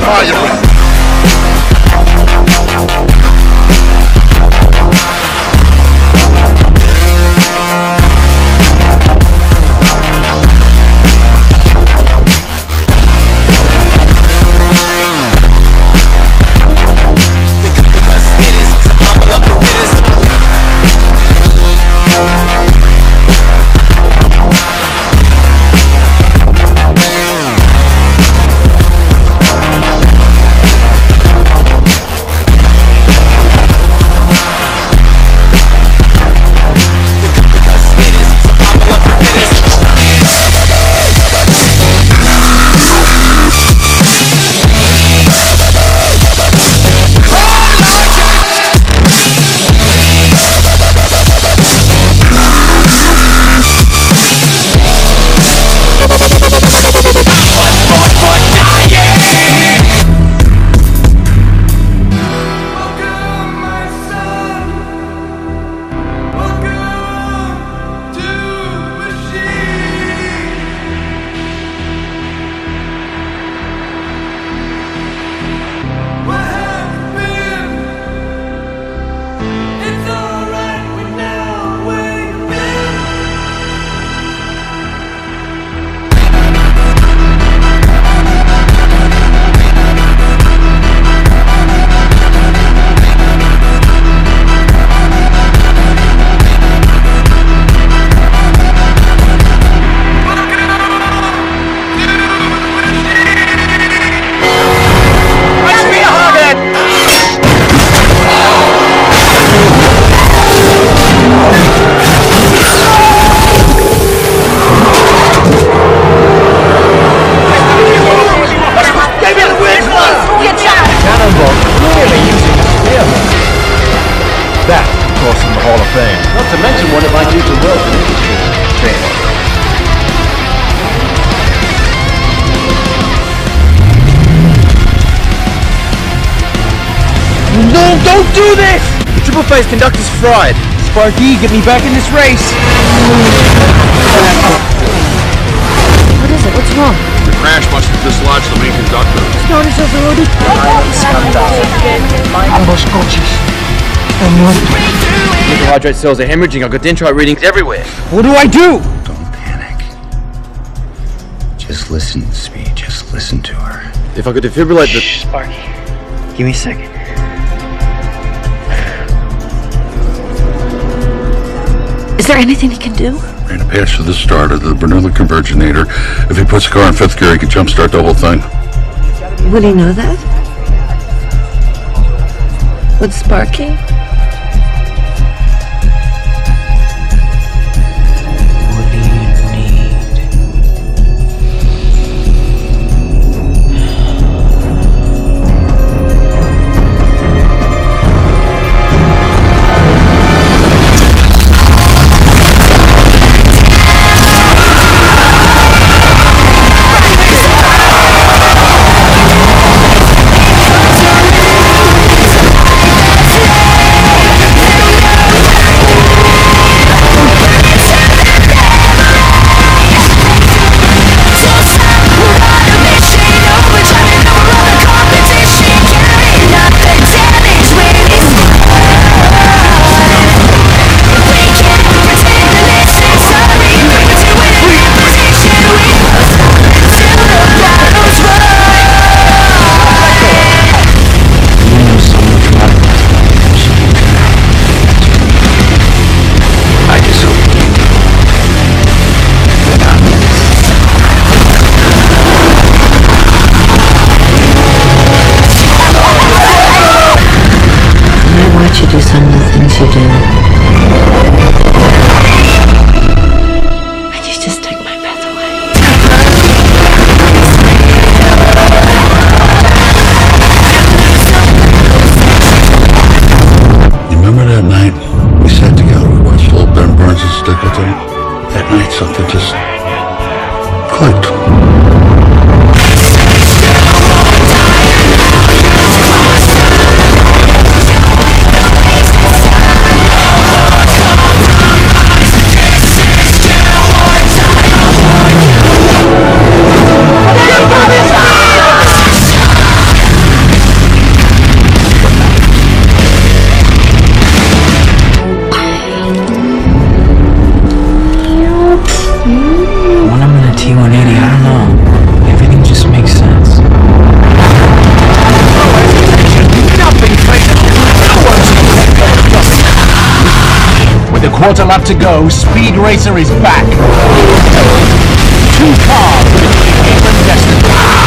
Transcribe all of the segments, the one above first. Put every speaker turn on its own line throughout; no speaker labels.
Maia.
That, of course, in the Hall of Fame.
Not to mention one it might do to wealth and industry.
No, don't do this! The triple phase conductor's fried. Sparky, get me back in this race.
What is it? What's wrong?
The crash must have dislodged the main conductor.
Ambos coches. Liquid hydrate cells are hemorrhaging. I've got dendrite readings everywhere. What do I do?
Don't panic. Just listen, Speed. Just listen to her.
If I could defibrillate the...
Shh, Sparky. Give me a second.
Is there anything he can do?
Ran a patch to the starter, the Bernoulli converginator. If he puts the car in fifth gear, he can jumpstart the whole thing.
Would he know that? Would Sparky?
quarter lap to go. Speed Racer is back. 2 cars between him and destiny.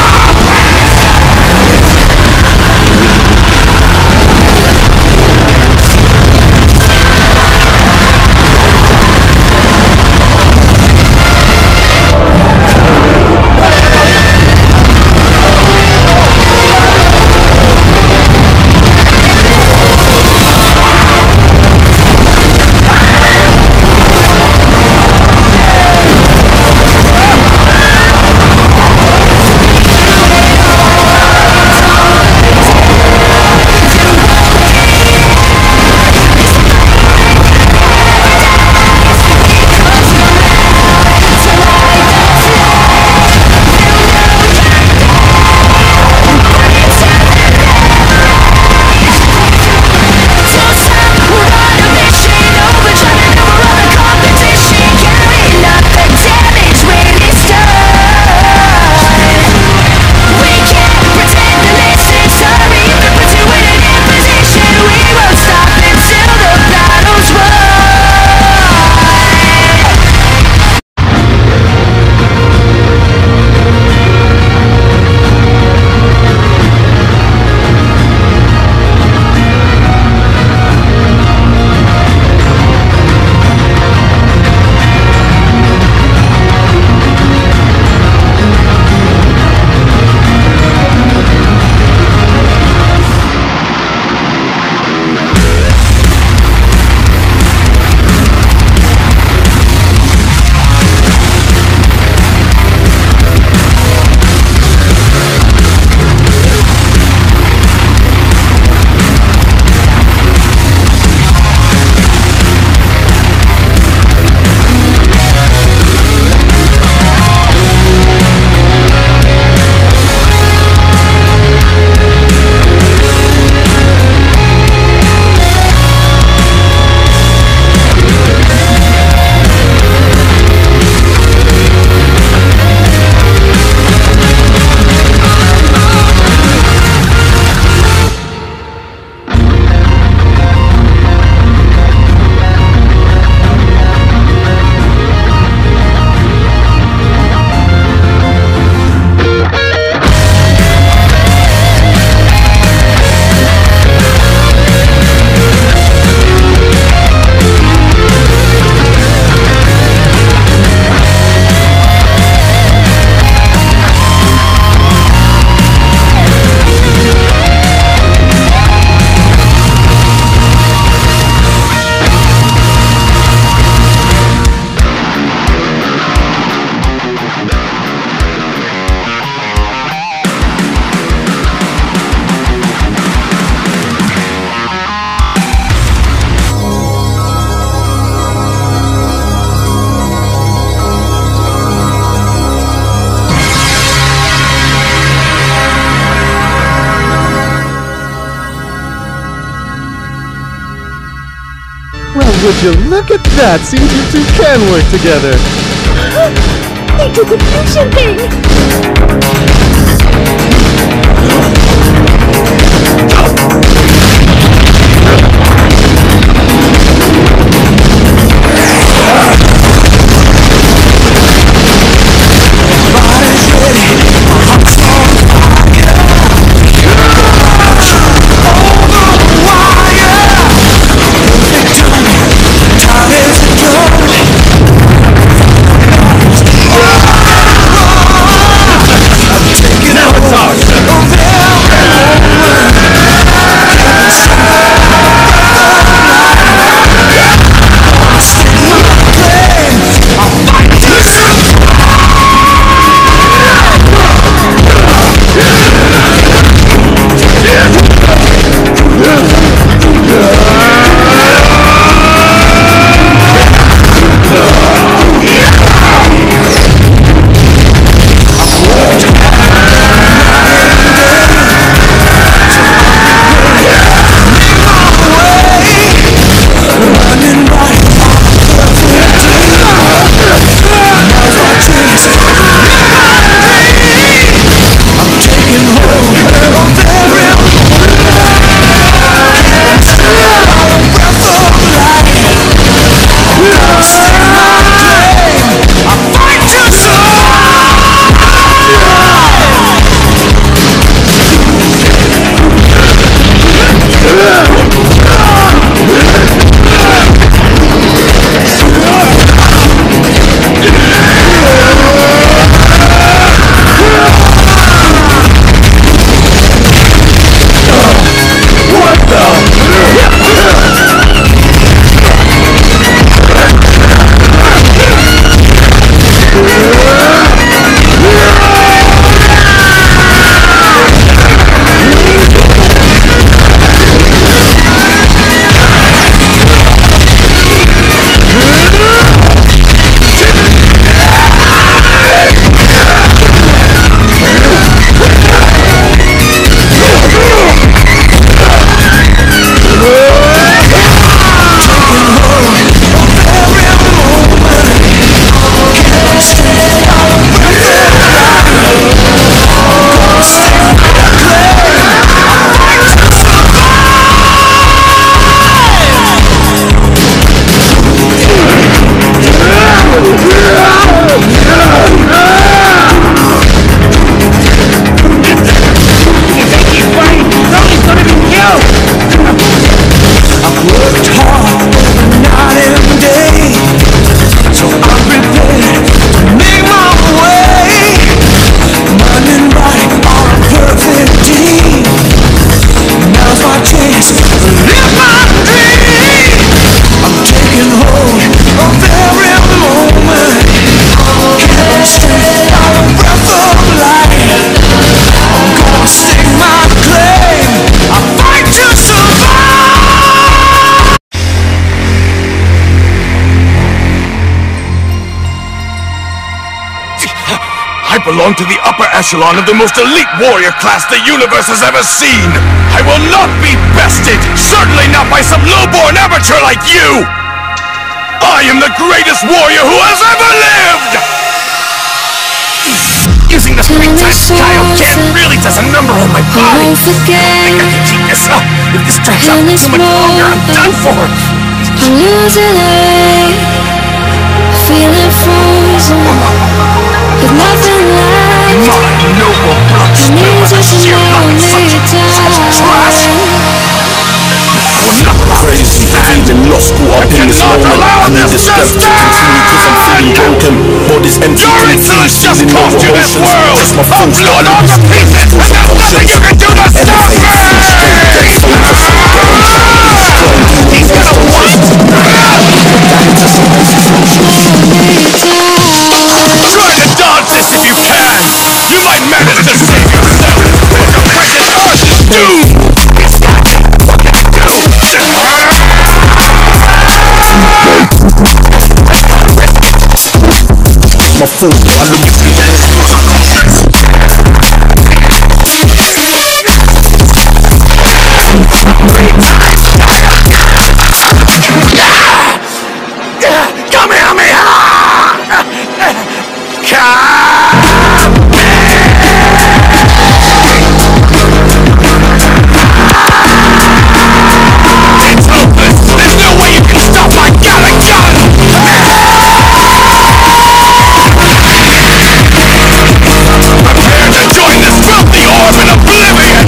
Would you look at that? Seems you two can work together.
They took a fusion
belong to the upper echelon of the most elite warrior class the universe has ever seen. I will not be bested, certainly not by some low-born amateur like you! I am the greatest warrior who has ever lived! Using the three-time Kaioken really does a number on my body. I think I can keep this up. If this drags out too much longer, I'm done for.
I'm losing it, feeling frozen, with nothing left.
My noble blood spill with a sheer luck and such trash.
Crazy, feeling lost, caught up in this moment. I need the strength to continue cause I'm feeling broken. Body's empty, confused, feeling no emotions. Just my full blood on the pieces, and there's nothing you can do to stop me! He's gonna what? Try to dodge this if you can! You might manage to save yourself, but your precious earth is doomed! It's not what can you do? My fool, I look at come here, me! It's hopeless! There's no way you can stop my Gatling gun! Prepare to join this filthy orb in oblivion!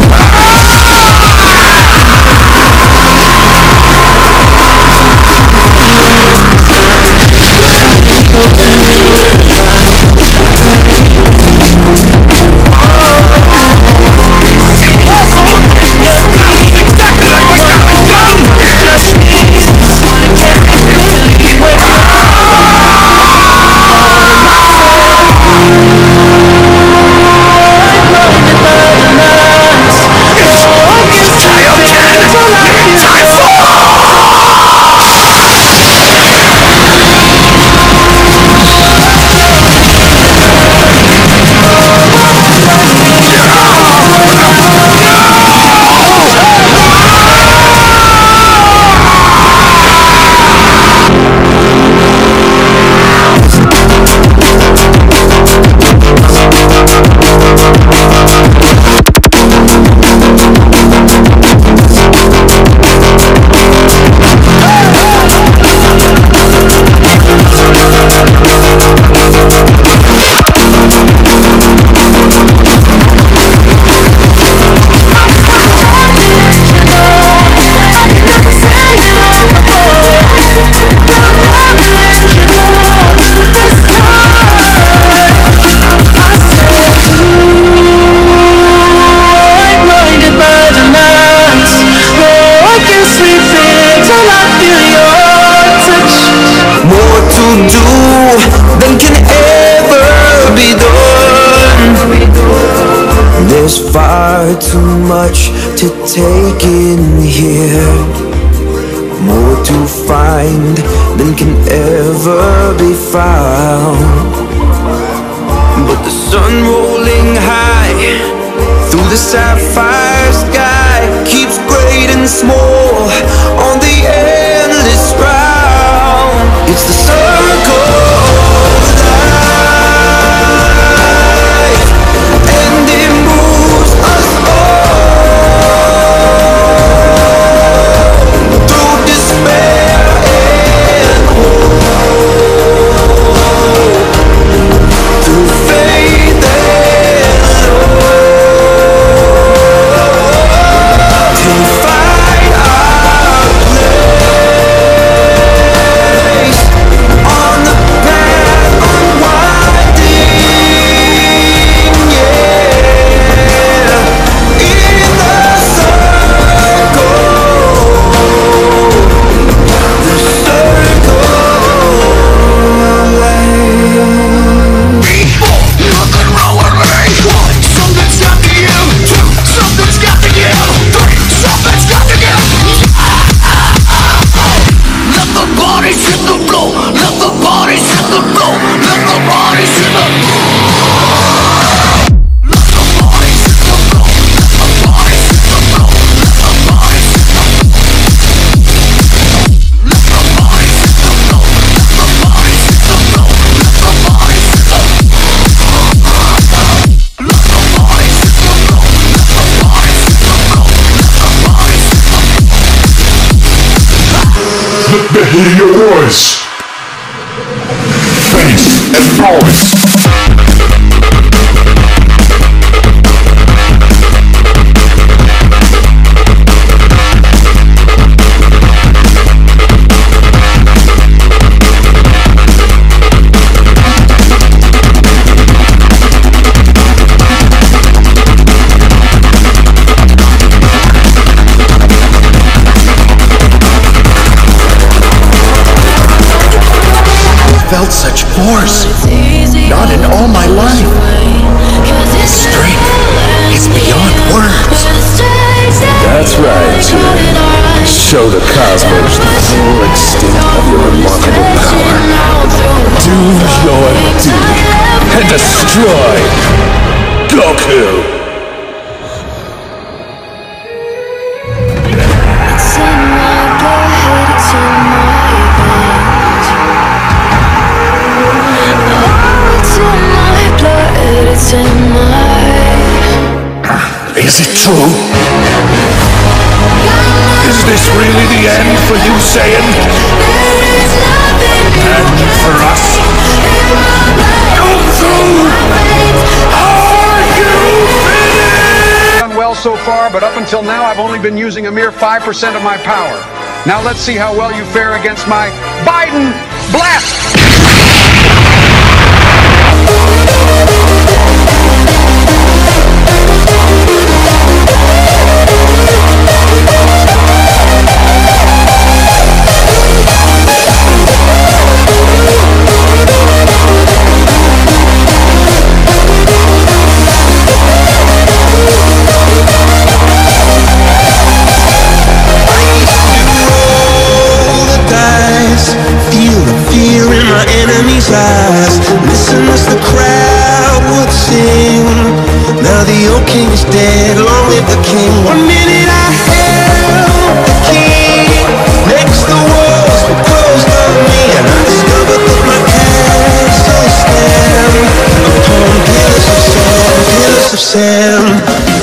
There's far too much to take in here, more to find than can ever be found. But the sun rolling high through the sapphire sky keeps great and small on the endless round. It's the circle of life, and it moves us all through despair and hope, through faith and love, to fight our
hear your voice. Face and voice.
Felt such force. Not in all my life. His strength is beyond words.
That's right, Jim. Show the cosmos the full extent of your remarkable power. Do your duty and destroy Goku!
It's in my blood, it's in my veins. Oh, it's in my blood, it's in my...
Is it true? Is this really the end for you, Saiyan? And for us? Goku! Are you finished?
Done well so far, but up until now I've only been using a mere 5% of my power. Now let's see how well you fare against my Biden blast!
Eyes. Listen as the crowd would sing. Now the old king is dead, long live the king. 1 minute I held the key. Next the walls were closed on me, and I discovered that my castle stand upon pillars of sand, pillars of sand.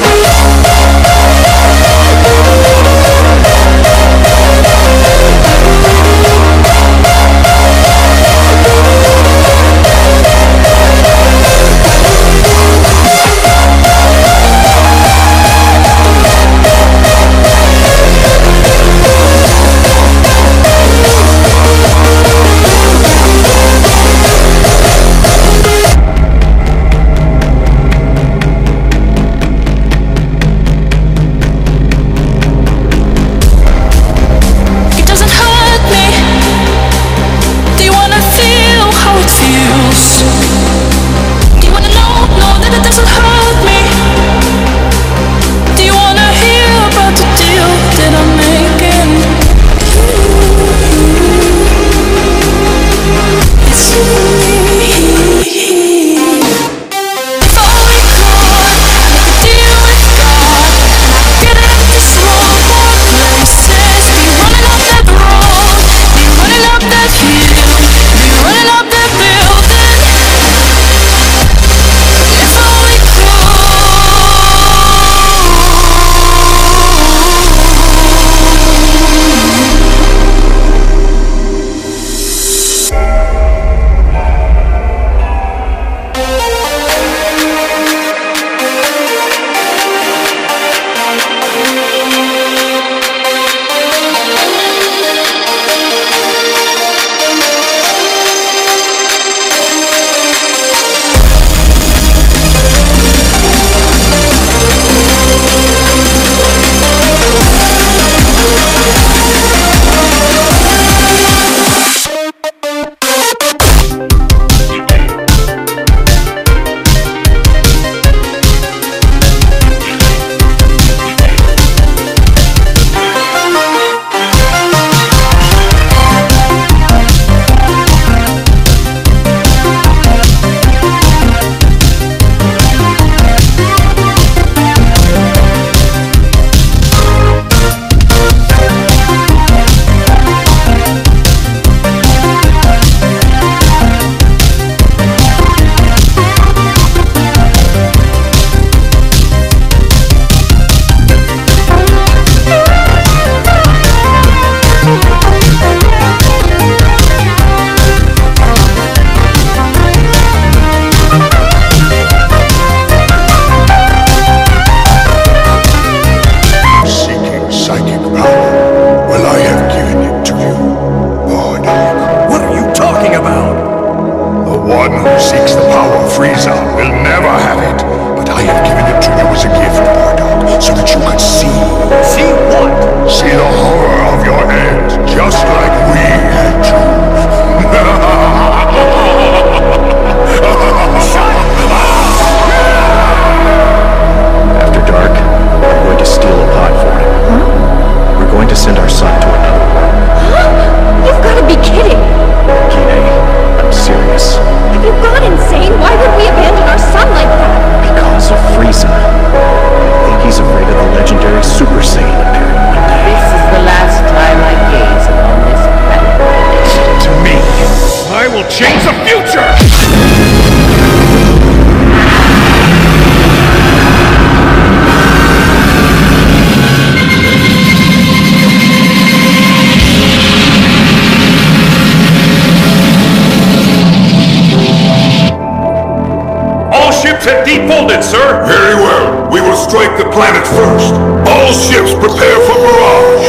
the planet first. All ships prepare for barrage.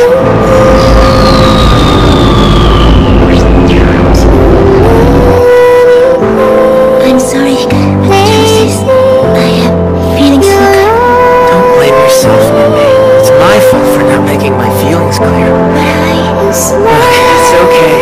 I'm sorry, but Genesis, I am feeling so good.
Don't blame yourself, Mindy. It's my fault for not making my feelings clear. Look, it's okay.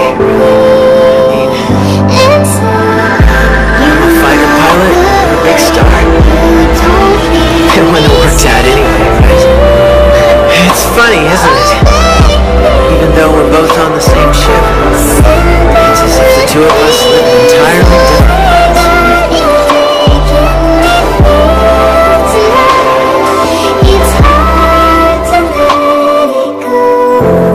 I'm a fighter pilot, I'm a big star. And when it works out anyway, right? It's funny, isn't it? Even though we're both on the same ship, it's as if the two of us live entirely different lives.
It's hard to let it go.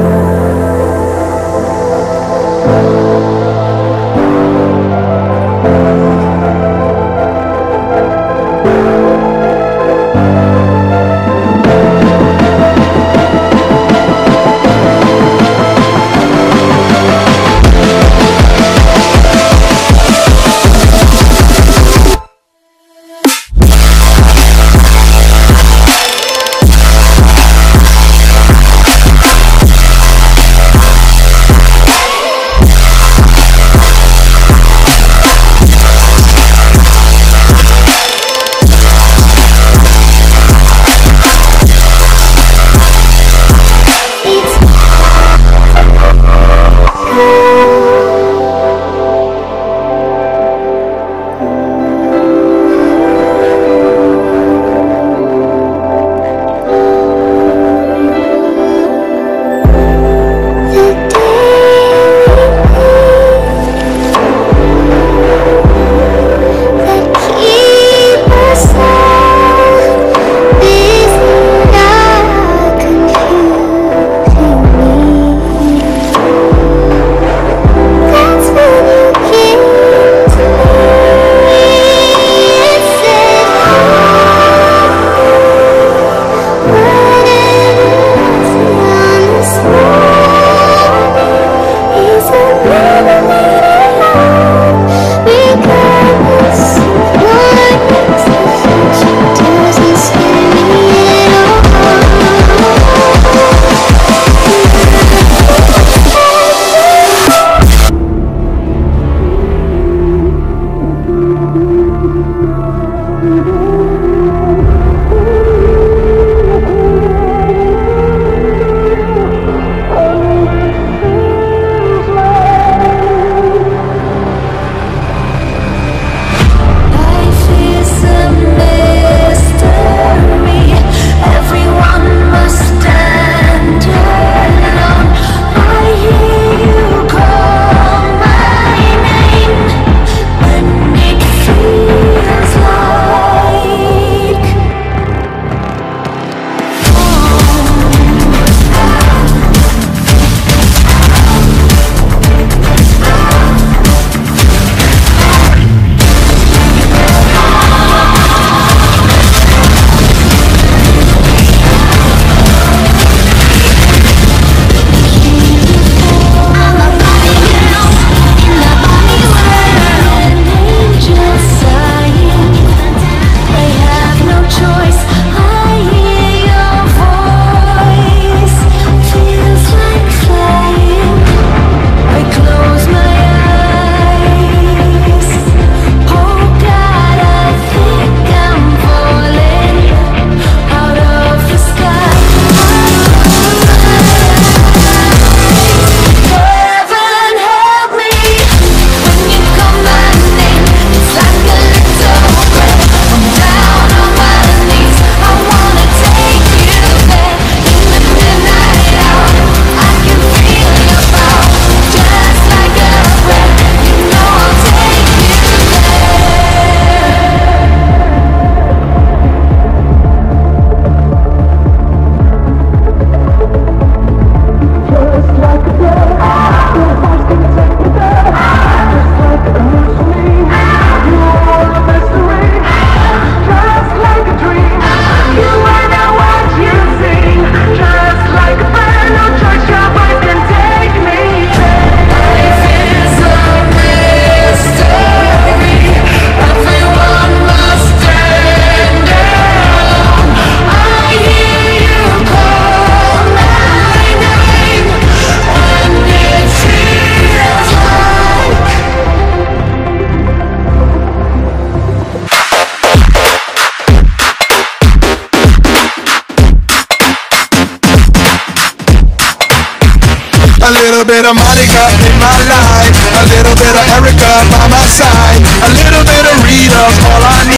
Monica in my life, a little bit of Erica by my side, a little bit of Rita's all I need.